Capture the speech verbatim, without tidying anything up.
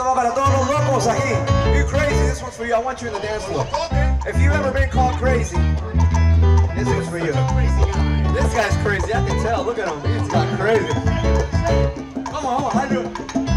Esto va para todos los locos aquí. You crazy, this one's for you. I want you in the dance floor. If you've ever been called crazy, this one's for you. This guy's crazy, I can tell. Look at him, he's got crazy. Come on, come on, I do it.